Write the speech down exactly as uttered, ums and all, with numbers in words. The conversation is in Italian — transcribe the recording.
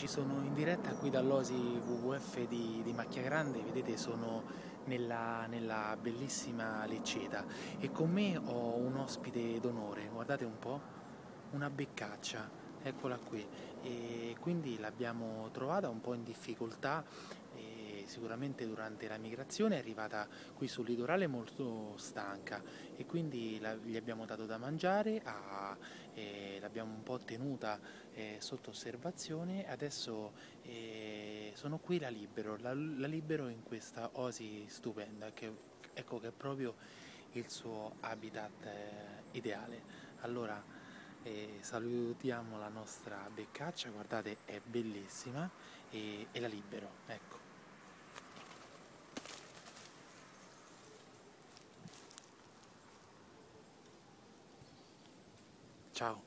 amici, sono in diretta qui dall'Osi W W F di, di Macchia Grande, vedete sono nella, nella bellissima Lecceta e con me ho un ospite d'onore, guardate un po', una beccaccia, eccola qui, e quindi l'abbiamo trovata un po' in difficoltà e sicuramente durante la migrazione è arrivata qui sul litorale molto stanca e quindi la- gli abbiamo dato da mangiare, a- e l'abbiamo un po' tenuta eh, sotto osservazione. Adesso eh, sono qui, la libero, la, la libero in questa oasi stupenda, che, ecco che è proprio il suo habitat eh, ideale. Allora eh, salutiamo la nostra beccaccia, guardate è bellissima e, e la libero, ecco. Ciao.